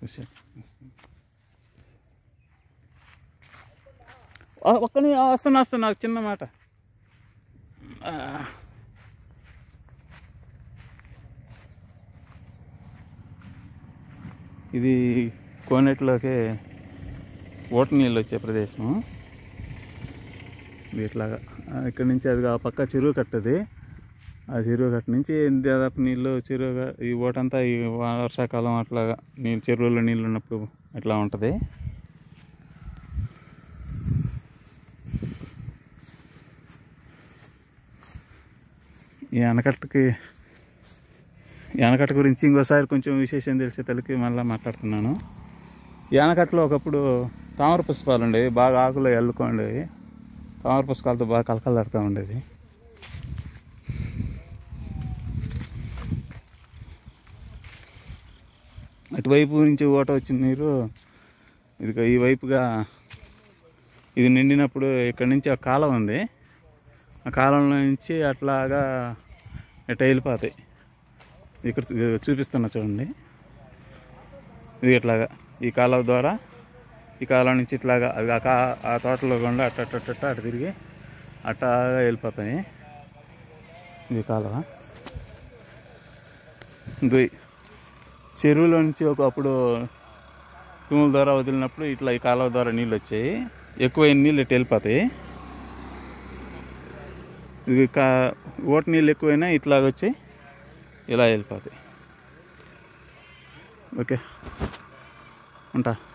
ఒక్కని వస్తున్నా నాకు చిన్న మాట. ఇది కోనేటిలోకి ఓట నీళ్ళు వచ్చే ప్రదేశం. ఇట్లాగా ఇక్కడ నుంచి అది ఆ పక్క చెరువు కట్టది. ఆ చెరువు కట్ట నుంచి దాదాపు నీళ్ళు చెరువు ఈ ఓటంతా ఈ వర్షాకాలం అట్లాగా నీళ్ళు చెరువులో నీళ్ళు ఉన్నప్పుడు ఇట్లా ఉంటుంది. ఈ ఆనకట్ట గురించి ఇంకోసారి కొంచెం విశేషం తెలిసే తలకి మళ్ళీ మాట్లాడుతున్నాను. ఈ ఆనకట్టలో ఒకప్పుడు తామర పుష్పాలు ఉండేవి, బాగా ఆకులు ఎల్లుకోండేవి. తామర పుష్పాలతో బాగా కలకలాడుతూ ఉండేది. అటువైపు నుంచి ఓట వచ్చిన నీరు ఇది ఈ వైపుగా ఇది నిండినప్పుడు ఇక్కడ నుంచి ఒక కాలం ఉంది. ఆ కాలంలో నుంచి అట్లాగా ఇట్లా వెళ్ళిపోతాయి. ఇక్కడ చూపిస్తున్నా చూడండి. ఇది ఇట్లాగా ఈ కాలువ ద్వారా ఈ కాలువ నుంచి ఇట్లాగా ఆ తోటలో కూడా అట్ట తిరిగి అట్టాగా వెళ్ళిపోతాయి. ఇది కాలువ. చెరువులో నుంచి ఒకప్పుడు తూముల ద్వారా వదిలినప్పుడు ఇట్లా ఈ కాలువ ద్వారా నీళ్ళు వచ్చాయి. ఎక్కువైన నీళ్ళు ఇట్లా వెళ్ళిపోతాయి. ఇది ఓట నీళ్ళు ఎక్కువైనా ఇట్లాగొచ్చి ఇలా వెళ్ళిపోతాయి. ఓకే, ఉంటా.